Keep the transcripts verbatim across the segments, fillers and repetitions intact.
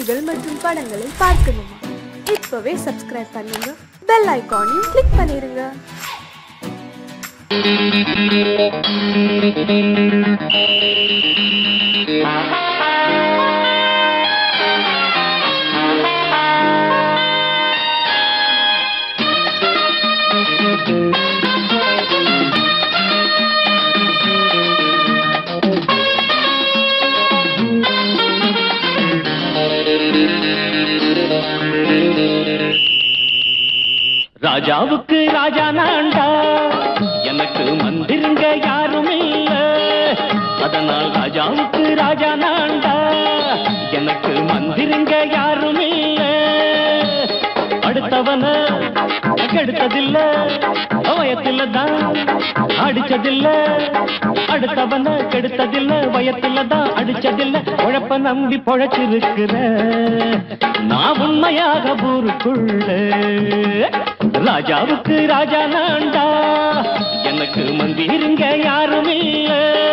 நிகழ்ச்சிகள் மற்றும் படங்களை பார்க்கணுமா? இப்பவே சப்ஸ்கிரைப் பண்ணுங்க, பெல் ஐகானையும் கிளிக் பண்ணிருங்க. ராஜாவுக்கு ராஜா நான்டா, எனக்கு மந்திருங்க யாரும் இல்ல. அதனால் ராஜாவுக்கு ராஜா நான்டா, எனக்கு மந்திருங்க யாரும் இல்ல. அடுத்தவன கெடுத்ததில்ல, வயத்தில தான் அடிச்சதில்ல. அடுத்தவன கெடுத்ததில்ல, வயத்தில தான் அடிச்சதில்ல. உழப்ப நம்பி பொழைச்சிருக்கிற நான் உண்மையாக ஊருக்குள்ள. ராஜாவுக்கு ராஜா நான்டா, எனக்கு மந்திருங்க யாரும் இல்ல.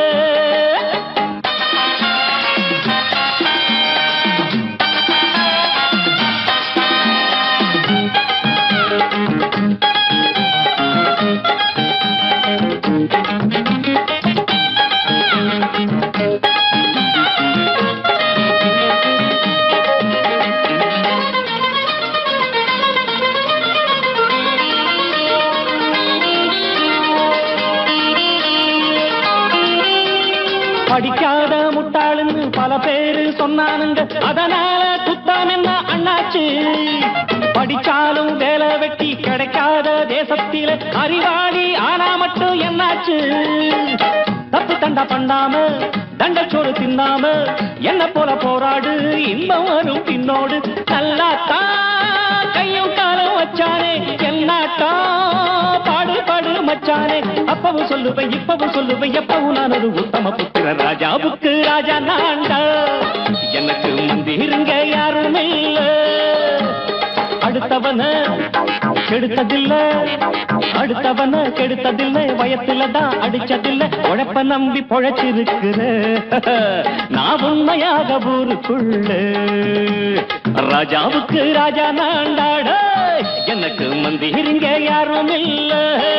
படிக்காத முட்டாளுன்னு பல பேரு சொன்னானுங்க, அதனால குத்தம் என்ன அண்ணாச்சு? படிச்சாலும் வேலை வெட்டி கிடைக்காத தேசத்தில அறிவாளி ஆனா மட்டும் என்னாச்சு? தப்பு தண்டா பண்ணாம தண்டச்சோறு தின்னாம என்ன போல போராடு, இன்பம் வரும் பின்னோடு. நல்லாத்தான் கையும் காலம் வச்சானே, என்னாட்டா பாடு பாடு மச்சானே. அப்பவும் சொல்லுவேன் இப்பவும் சொல்லுவேன், எப்பவும் நான் ஒரு உத்தம புத்திர. ராஜாவுக்கு ராஜா நான்டா, எனக்கு மந்திருங்க யாரும் இல்ல. அடுத்தவன கெடுத்ததில்ல, அடுத்தவன கெடுத்ததில்லை, வயத்தில தான் அடிச்சதில்லை. உழைப்ப நம்பி பொழைச்சிருக்கிற நான் உண்மையாக ஊருக்குள்ள. ராஜாவுக்கு ராஜா நான்டாட, எனக்கு மந்திருங்க யாரும் இல்ல.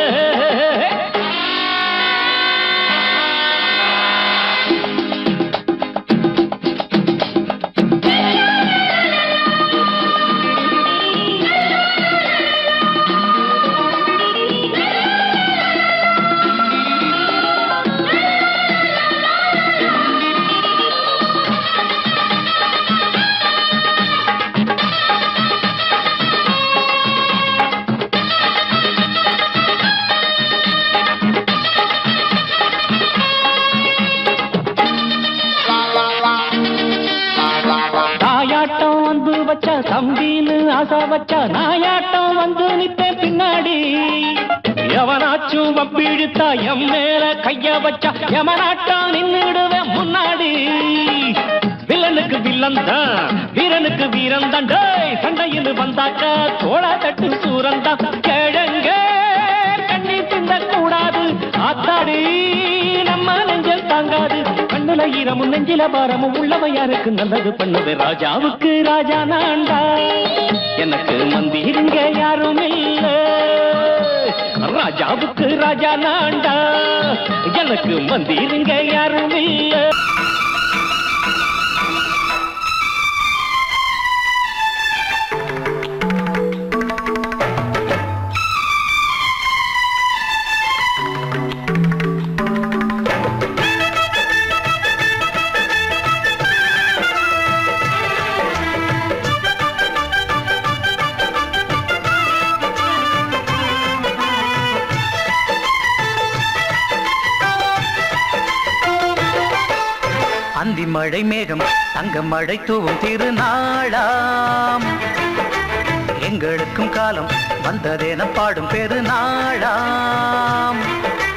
தம்பின்னு ஆசா வச்சா நாயாட்டம் வந்து நிப்பேன் பின்னாடி. எவனாச்சும் வப்பிழுத்தா எம் மேல கைய வச்சா எவனாட்டம் நின்னுடுவேன் முன்னாடி. வில்லனுக்கு வில்லன் தான், வீரனுக்கு வீரன் தான். சண்டையில் வந்தாக்கா தோளா தட்டு சூரன் தான். கிழங்க கண்ணி தின்ன கூடாது, ஆத்தாடி நம்ம நெஞ்சல் தாங்காது. கண்ணுல ஈரமும் நெஞ்சில பாரமும் உள்ளவன் யாருக்கு நல்லது பண்ணுது. ராஜாவுக்கு ராஜா நான்டா, எனக்கு மந்திருங்க யாரும் இல்ல. ராஜாவுக்கு ராஜா நான்டா, எனக்கு மந்திருங்க யாரும் இல்ல. அந்தி மழை மேகம் தங்க மழை தூவும் திருநாளாம், எங்களுக்கும் காலம் வந்ததென பாடும் பெருநாளாம்.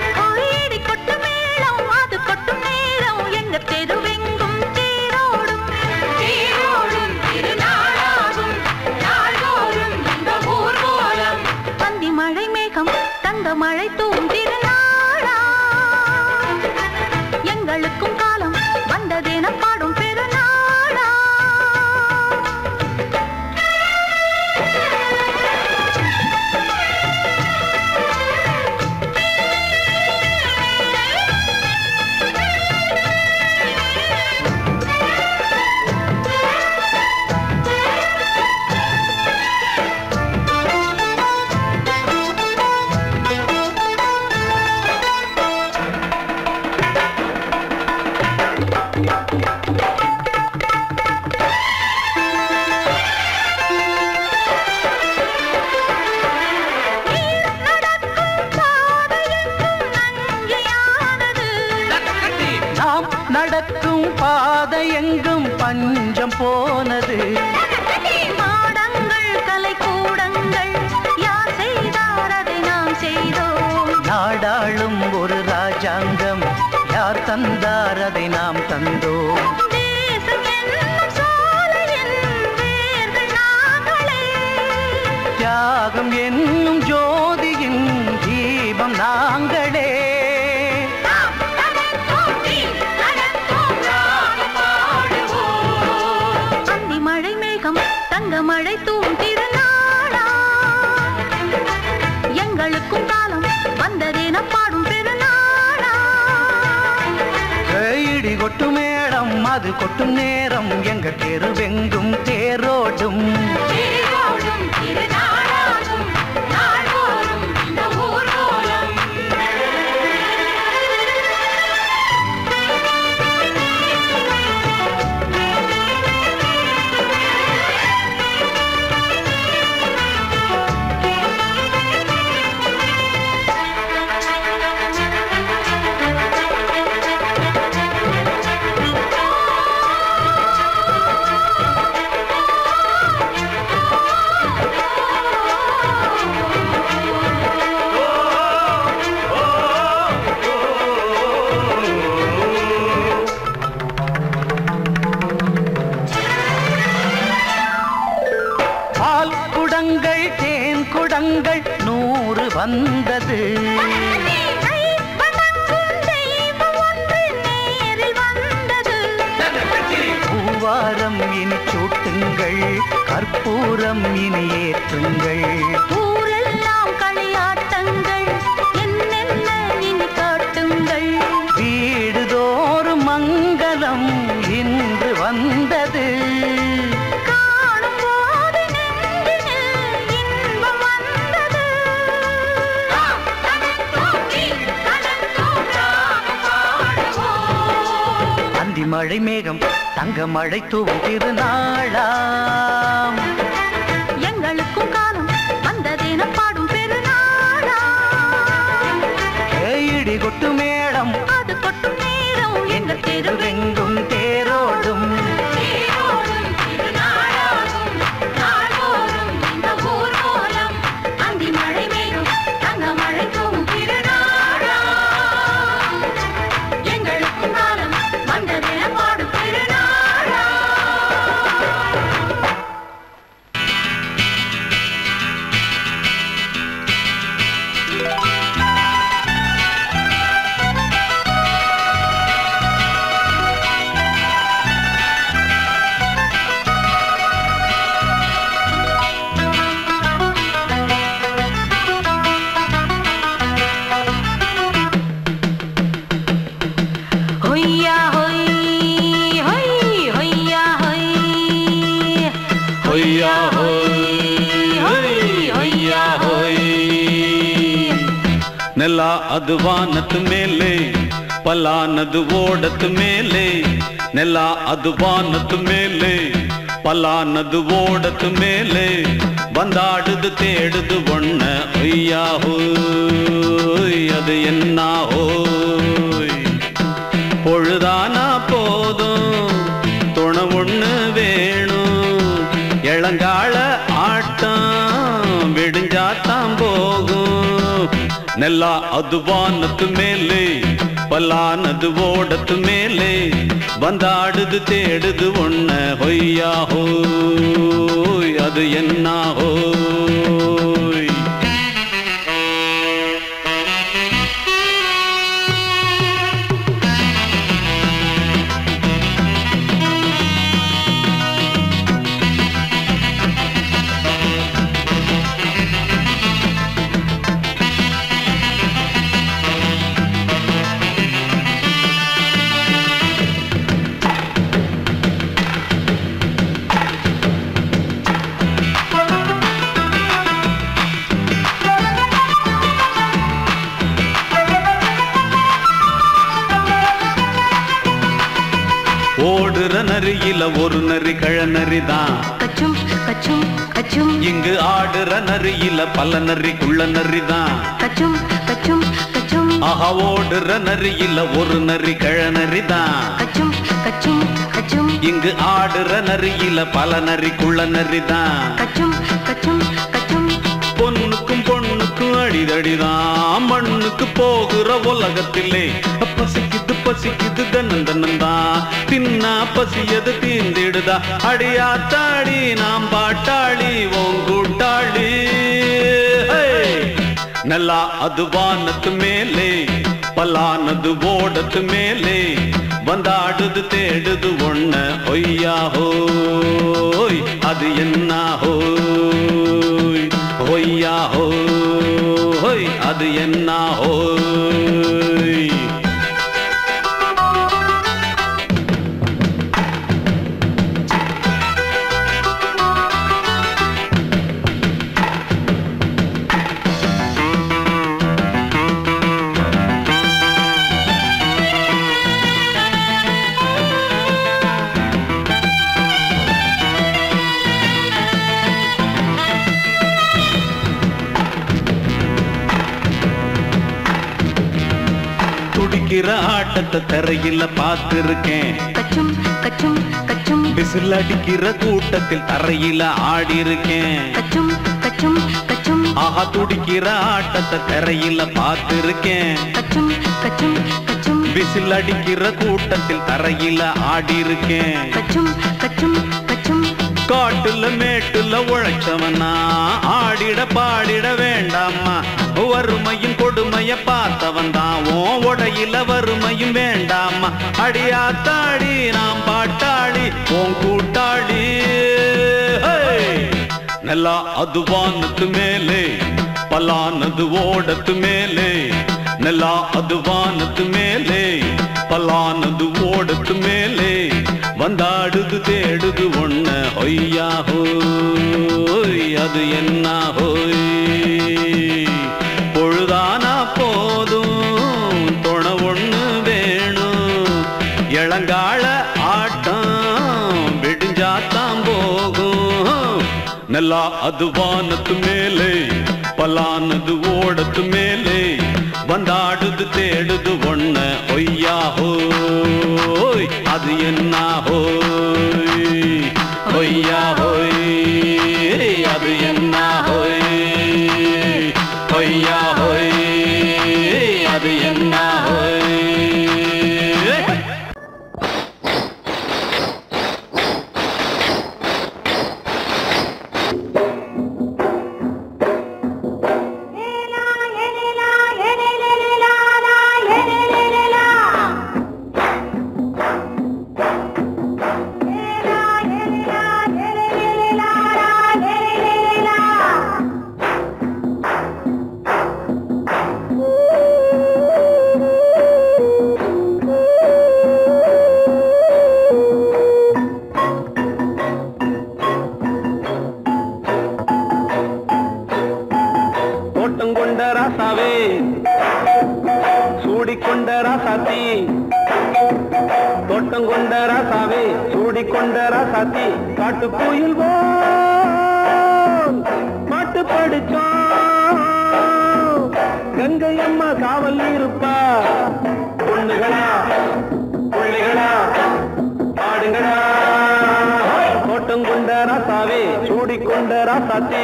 மழை மேகம் தங்க மழை தூவும் திருநாளா, எங்களுக்கும் காலம் வந்ததென பாடும் பெருநாளா. போனது. மாடங்கள் கலை கூடங்கள் யார் செய்தார் அதை நாம் செய்தோம். நாடாளும் ஒரு ராஜாங்கம் யார் தந்தார் அதை நாம் தந்தோம். தேசம் என்னும் சோலையின் வேர்கள் நாங்களே. தியாகம் என்னும் ஜோதியின் தீபம் நாங்களே. அந்தி மழை மேகம் தங்க மழை தூவும் திருநாளா. எங்களுக்கும் காலம் வந்ததென பாடும் பெருநாளா. இடி கொட்டும் மேடம் அது கொட்டும் நேரம் எங்க தெருவெங்கும் தேரோடும். தேரோடும் திருநாளாகும் நாள்தோறும் இந்த ஊர்வலம். பால் குடங்கள் தேன் குடங்கள் நூறு வந்தது. பூவாரம் இனி சூட்டுங்கள் கற்பூரம் இனி ஏற்றுங்கள். ஊரெல்லாம் களியாட்டங்கள் என்னென்ன இனி காட்டுங்கள். வீடுதோறும் மங்களம் இன்று வந்தது. காணும் போது நெஞ்சினில் இன்பம் வந்தது. அந்தி மழை மேகம் தங்க மழை தூவும் திருநாளாம். எங்களுக்கும் காலம் வந்ததென பாடும் பெருநாளா. இடி கொட்டு மேடம் அது கொட்டும் நேரம் எங்கள் தெருவெங்கும் தேரோடும். தேரோடும் திருநாளாகும் நாள்தோறும் இந்த ஊர்வலம். அந்தி மழை மேகம் தங்க மழை தூவும் திருநாளா. எங்களுக்கும் காலம் வந்ததென பாடும் பெருநாளா. ஹொய்யா ஹொய் ஹொய் ஹொய்யா ஹொய் ஹொய்யா ஹொய் ஹொய்யா ஹொய். ನೆಲ ಅದು ವಾನದ ಮೇಲೆ ಪಲಾನದು ಓಡದ ಮೇಲೆ. ನೆಲ ಅದು ವಾನದ ಮೇಲೆ ಪಲಾನದು ಓಡದ ಮೇಲೆ. ಬಂದಾಡುದು தேடுது ஒண்ண ஒய்யா ஹோய் அது என்ன ஹோய். பொழுதானா போதும் துணை ஒண்ணு வேணும். இளங்கால ஆட்டம் விடிஞ்சாத்தான் போகும். ನೆಲ ಅದು ವಾನದ ಮೇಲೆ ಪಲಾನದು ಓಡದ ಮೇಲೆ. ಬಂದಾಡುದು தேடுது ஒண்ண ஒய்யா ஹோய் அது என்ன ஹோய். ஓடுற நரியில ஒரு நரி கழநரிதான். கச்சும் கச்சும் கச்சும் இங்கு ஆடுற நரியில பல நரி குள்ள நரிதான். கச்சும் கச்சும் கச்சும் ஆஹா ஓடுற நரியில ஒரு நரி கழநரிதான். கச்சும் கச்சும் கச்சும் இங்கு ஆடுற நரியில பல நரி குள்ள நரிதான். கச்சும் கச்சும் கச்சும் பொண்ணுக்கும் பொண்ணுக்கும் அடிதடிதான். மண்ணுக்கு போகிற உலகத்திலே பசிக்குது பசிக்குது தன்னன் தன்னந்தான். தின்னா பசியது தீர்ந்திடுதா. அடியாத்தாடி நாம் பாட்டாளி ஓங்கூட்டாளி. நல்லா அது வானத்து மேலே பலானது ஓடத்து மேலே வந்தாடுது தேடுது ஒண்ண ஒய்யா ஹோய் அது என்ன ஹோய் ஒய்யா ஹோய் அது என்ன ஹோய். துடிக்கிற ஆட்டத்தை தரையில பார்த்திருக்கேன். கச்சும் கச்சும் கச்சும் விசில் அடிக்கிற கூட்டத்தில் தரையில ஆடி இருக்கேன். கச்சும் கச்சும் கச்சும் ஆஹா துடிக்கிற ஆட்டத்தை தரையில பார்த்திருக்கேன். கச்சும் கச்சும் கச்சும் விசில் அடிக்கிற கூட்டத்தில் தரையில ஆடி இருக்கேன். கச்சும் கச்சும் கச்சும் காட்டுல மேட்டுல உழைச்சவனா ஆடிட பாடிட வேண்டாமா. வறுமையும் கொடுமைய பார்த்தவன் தான் உன் உடையில வறுமையும் வேண்டாமா. அடியாத்தாடி நாம் பாட்டாளி உன் கூட்டாளி. நல்லா அது வானத்து மேலே பலானது ஓடத்து மேலே. நல்லா அது வானத்து மேலே பலானது ஓடத்து மேலே வந்தாடுது தேடுது ஒண்ண ஒய்யா ஹோய் அது என்ன ஹோய். பொழுதானா போதும் துணை ஒண்ணு வேணும். இளங்கால ஆட்டம் விடிஞ்சாத்தான் போகும். நல்லா அது வானத்து மேலே பலானது ஓடத்து மேலே வந்தாடுது தேடுது ஒண்ண ஒய்யா ஹோய் அது என்ன ஹோய் ஒய்யா ஹோய் அது என்ன ஹோய் ஒய்யா ஹோய் அது என்ன ஹோய். சூடிக்கொண்ட ராசாத்தி தோட்டம் கொண்ட ராசாவே சூடிக்கொண்ட ராசாத்தி காட்டு கோயில் பாட்டு படிச்சோம். கங்கை அம்மா காவல் இருப்பா. பொண்ணுகளா பிள்ளைகளா ஆடுங்களா. தோட்டம் கொண்ட ராசாவே சூடிக்கொண்ட ராசாத்தி.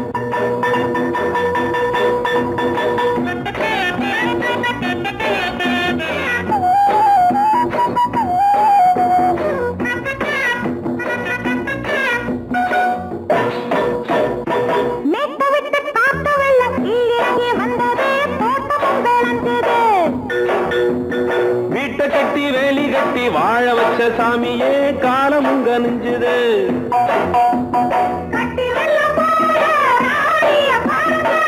வீட்டை கட்டி வேலி கட்டி வாழ வச்ச சாமியே காலமும் கனிஞ்சுது.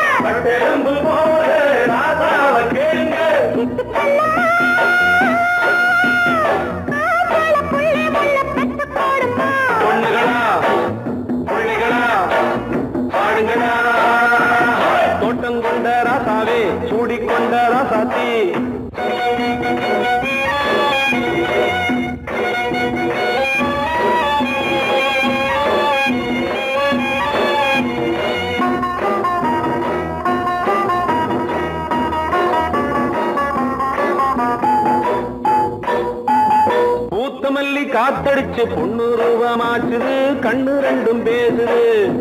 காத்தடிச்சு பொண்ணு ரூபமாச்சுது கண்ணு ரெண்டும் பேசுது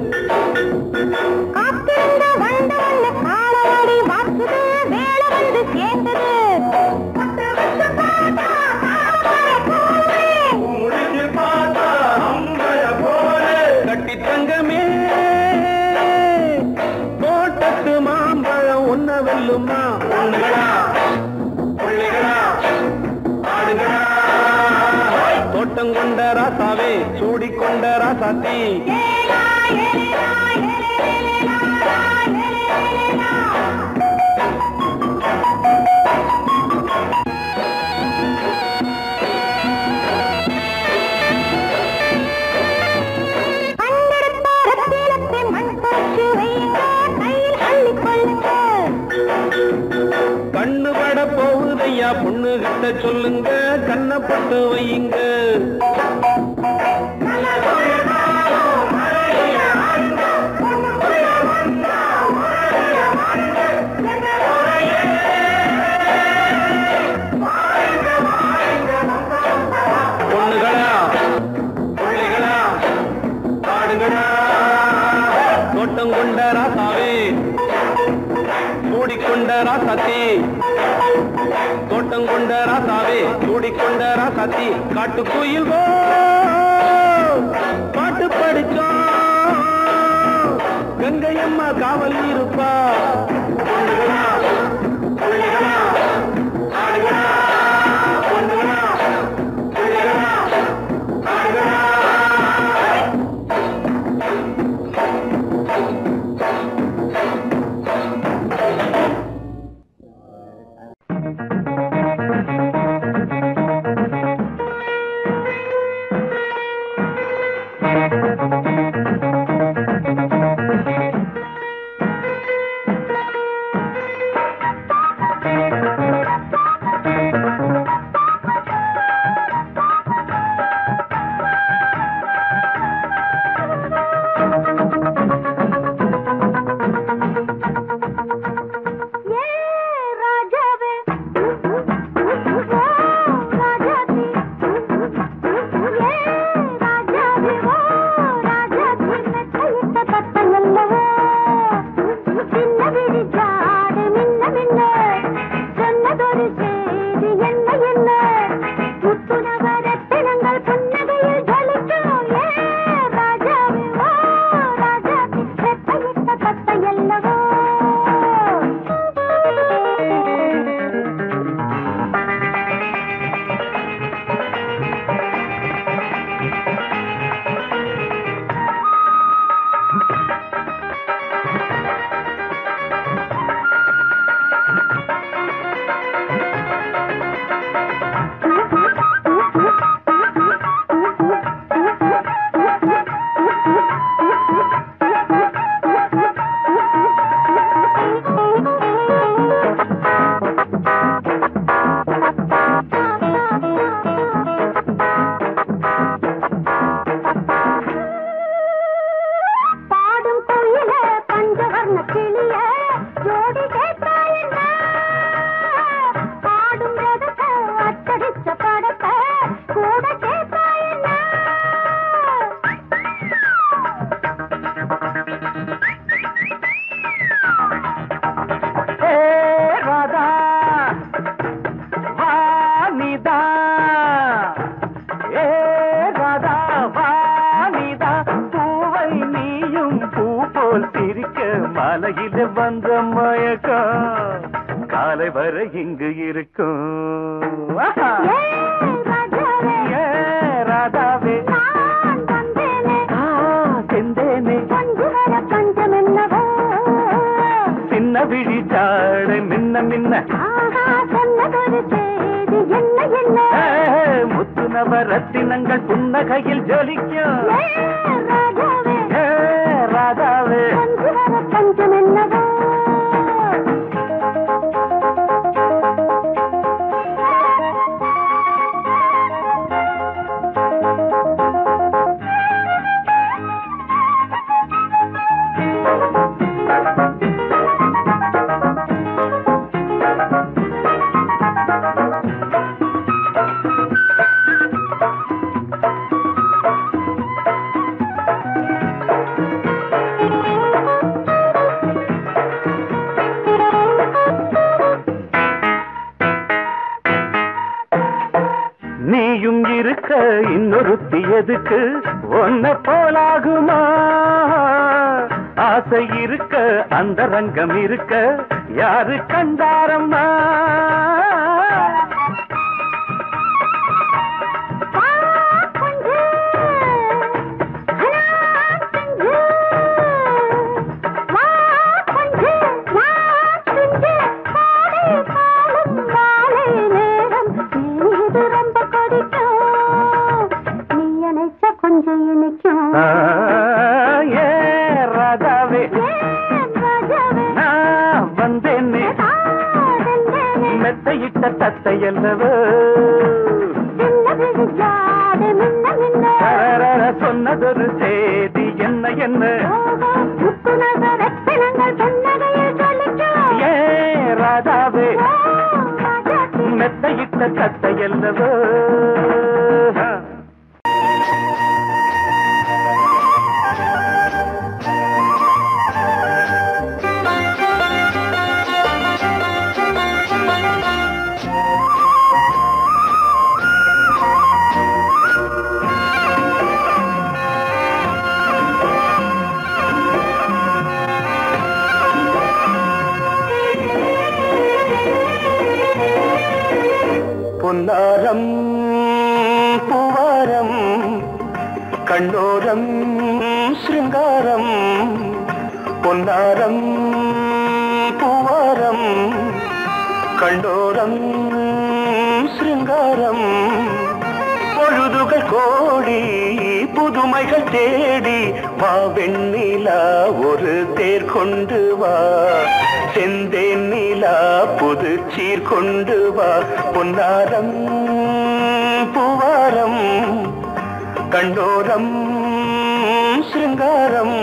காத்திருந்த வண்டு வந்து காலவாடி வாக்குது வேலை வந்து சேர்ந்தது கட்டி தங்கமே தோட்டத்து மாம்பழம் ஒன்ன வெல்லுமா பொண்ணுகளா பிள்ளைகளா ஆடுகளா தோட்டம் கொண்ட ராசாவே சூடிக்கொண்ட ராசாத்தி கண்ணு பட போகுதையா பொண்ணு கிட்ட சொல்லுங்க கண்ணப்பட்டு வையுங்க பொண்ணுகளா பிள்ளைகளா ஆடுகளா தோட்டம் கொண்ட ராசாவே சூடிக்கொண்ட ராசாத்தி தோட்டம் கொண்ட ராசாவே சூடிக்கொண்ட ராசாத்தி காட்டு கோயில் பாட்டு படிச்சோம் கங்கையம்மா காவல் இருப்பா பொண்ணுகளா பிள்ளைகளா ஆடுகளா பொண்ணுகளா பிள்ளைகளா ஆடுகளா மாலையில வந்த மயக்கம் காலை வரை இங்கு இருக்கும் ராதாவே செந்தேனே சின்ன விழி சாடு மின்ன மின்ன முத்து நவரத்தினங்கள் புன்னகையில் ஜொலிக்கும் ராதாவே பஞ்சம் என்னவோ இருக்க இன்னொருத்தி எதுக்கு ஒன்ன போலாகுமா ஆசை இருக்க அந்த ரங்கம் இருக்க யாரு கண்டாரம்மா தத்தையல்லவோ சொன்னதொரு செய்தி என்ன என்ன ஏ ராதாவே மெத்தையிட்ட தத்தையல்லவோ பொன்னாரம் பூவாரம் கண்ணோரம் சிருங்காரம் பொன்னாரம் பூவாரம் கண்ணோரம் சிருங்காரம் பொழுதுகள் கோடி புதுமைகள் தேடி வா வெண்ணிலா ஒரு தேர் கொண்டு வா செந்தேன் நிலா புது சீர் கொண்டு வா பொன்னாரம் பூவாரம் கண்டோரம் சிருங்காரம்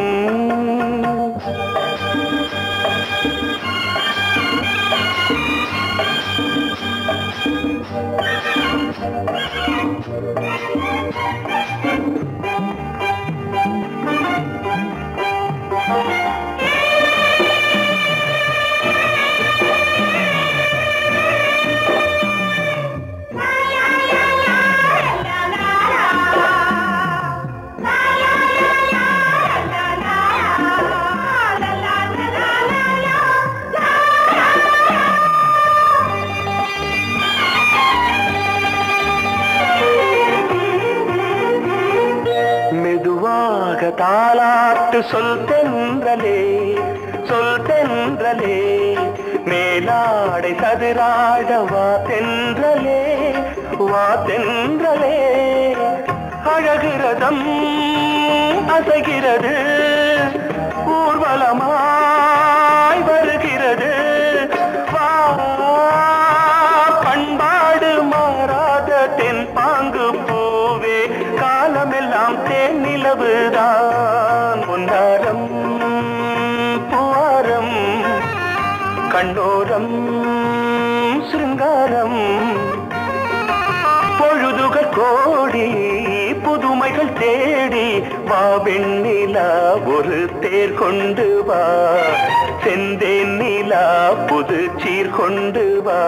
தாலாட்டு சொல் தென்றலே சொல் தென்றலே மேலாடை சதுராட வா தென்றலே வா தென்றலே அழகிறதம் அசைகிறது ஊர்வலமாய் வருகிறது வா பண்பாடு மாறாத தென் பாங்கு பூவே காலமெல்லாம் தேன் நிலவுதான் பொன்னாரம் பூவாரம் கண்ணோரம் சிருங்காரம் பொழுதுகள் கோடி புதுமைகள் தேடி வா வெண்ணிலா ஒரு தேர் கொண்டு வா செந்தேன் நிலா புது சீர் கொண்டு வா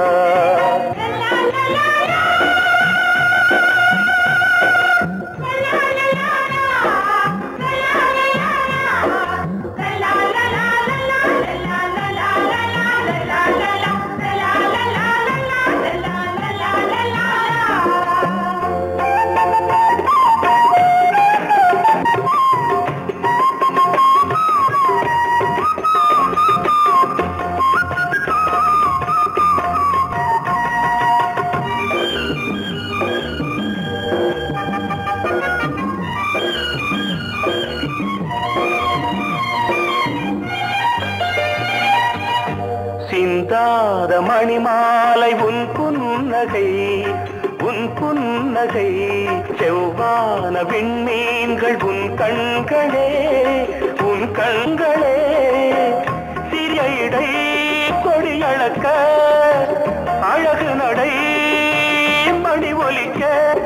சிந்தாத மணிமாலை உன் புன்னகை உன் புன்னகை செவ்வான விண்மீன்கள் உன் கண்களே உன் கண்களே சிறிய இடை கொடியளக்க அழகு நடை மணி ஒலிக்க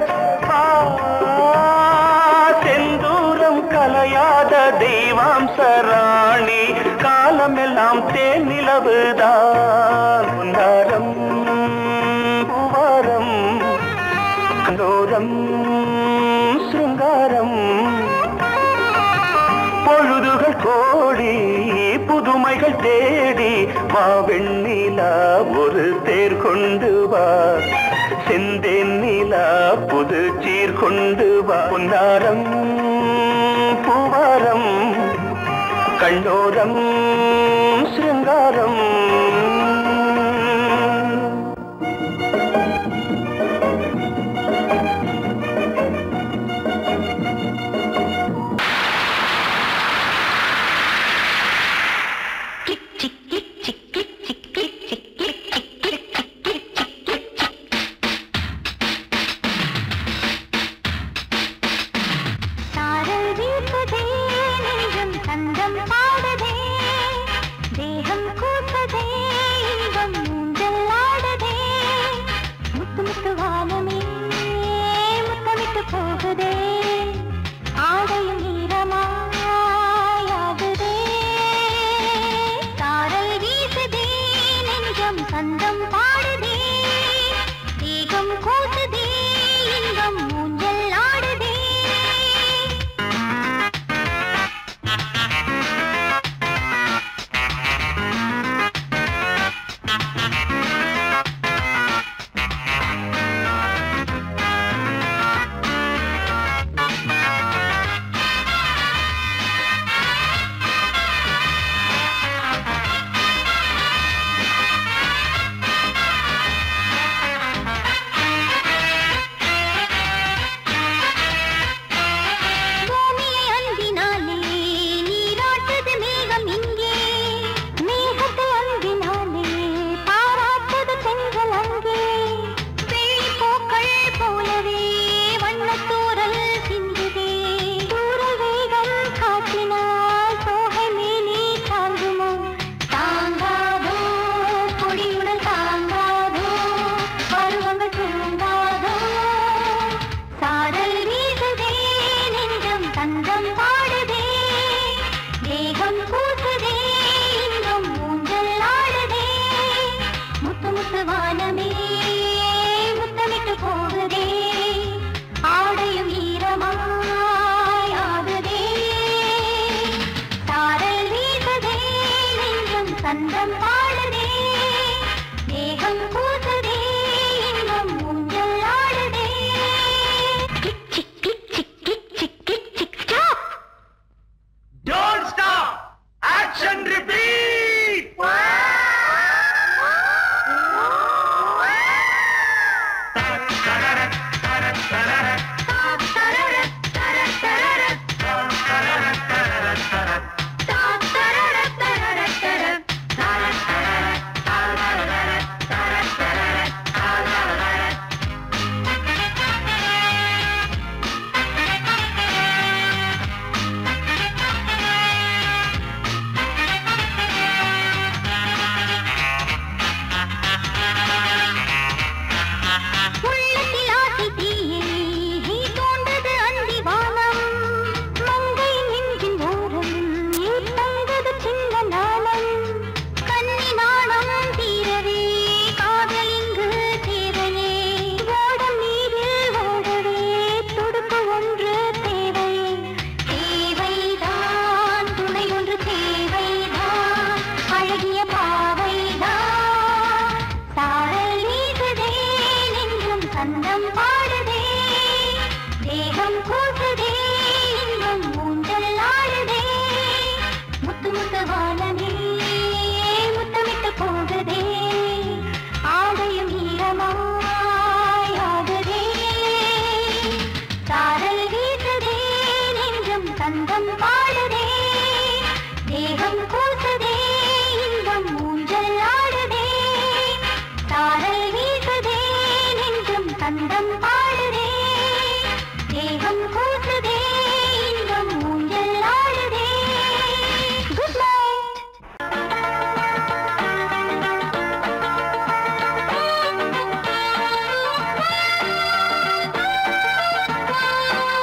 செந்தூரம் கலையாத தெய்வாம்சராணி காலமெல்லாம் தேன் நிலவுதான் பொன்னாரம் பூவாரம் கண்டோரம் கோடி புதுமைகள் தேடி வா வெண்ணிலா ஒரு தேர் கொண்டு வா செந்தேன் நிலா புது சீர் கொண்டு வா பொன்னாரம் பூவாரம் கண்ணோரம் சிருங்காரம்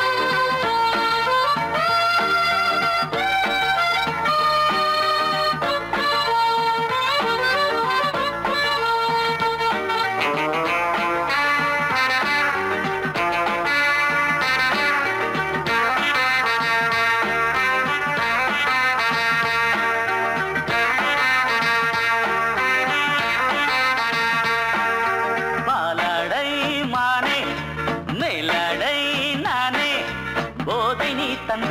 Bye.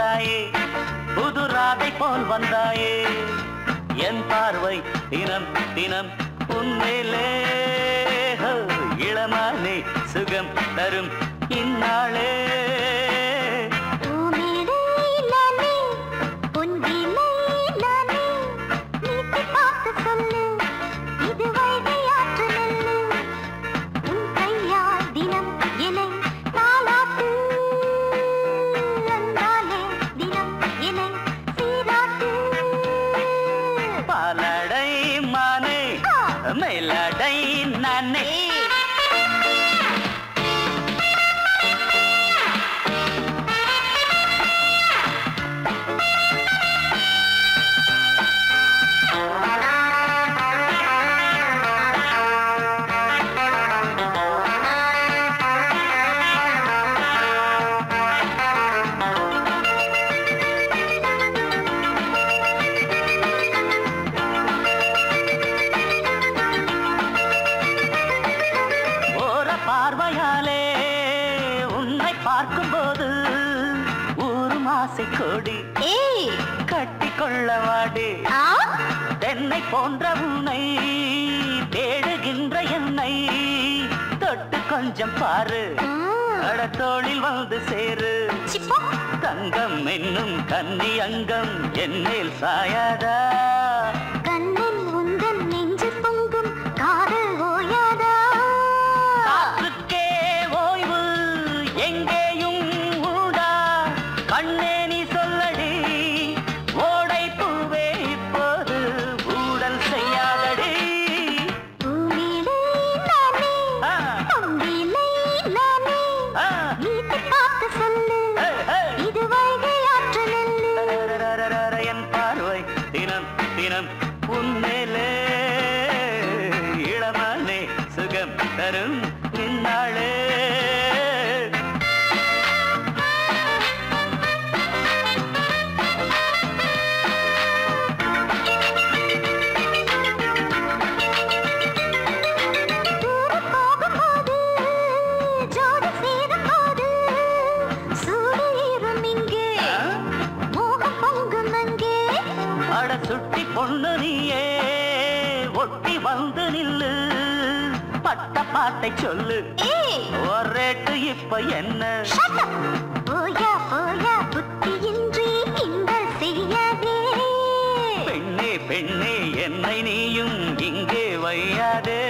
வந்தாயே புது ராதை போல் வந்தாயே என் பார்வை தினம் தினம் உன்மேலே இளமானே சுகம் தரும் இந்நாளே மேலடை நானே பார்வையாலே உன்னை பார்க்கும்போது ஊரும் ஆசை கொடி கட்டிக்கொள்ள வாடி தென்னை போன்ற உன்னை தேடுகின்ற என்னை தொட்டு கொஞ்சம் பாரு கடத்தோளில் வந்து சேரு தங்கம் என்னும் கன்னி அங்கம் என்னில் சாயாதா கண்ணில் உந்தன் நெஞ்சு பொங்கும் காதல் ஓயாதா எங்கேயும் ஊடா கண்ணே நீ சொல்லடி ஓடை பூவே இப்போது ஊடல் செய்யாதடி என் பார்வை தினம் தினம் உன்மேலே இளமானே சுகம் தரும் இந்நாளே சுட்டி பொண்ணு நீயே ஒட்டி வந்து நில்லு பட்ட பாட்டை சொல்லு ஒரேட்டு இப்ப என்ன போயா போயா புத்தியின்றி கிண்டல் செய்யாதே பெண்ணே பெண்ணே என்னை நீயும் இங்கே வையாதே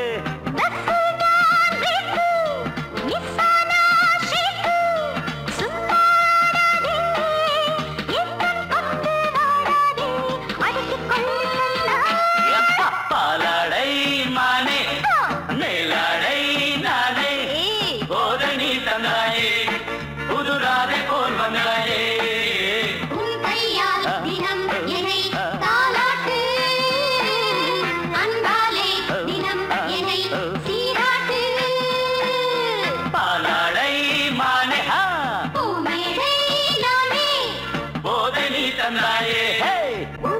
பாலாடை மானே மேலாடை நானே போதை நீ தந்தாயே புது ராதை போல் வந்தாயே உன் கையால் தினம் என்னை தாலாட்டு அன்பாலே தினம் என்னை சீராட்டு பாலாடை மானே பூமேடை நானே போதை நீ தந்தாயே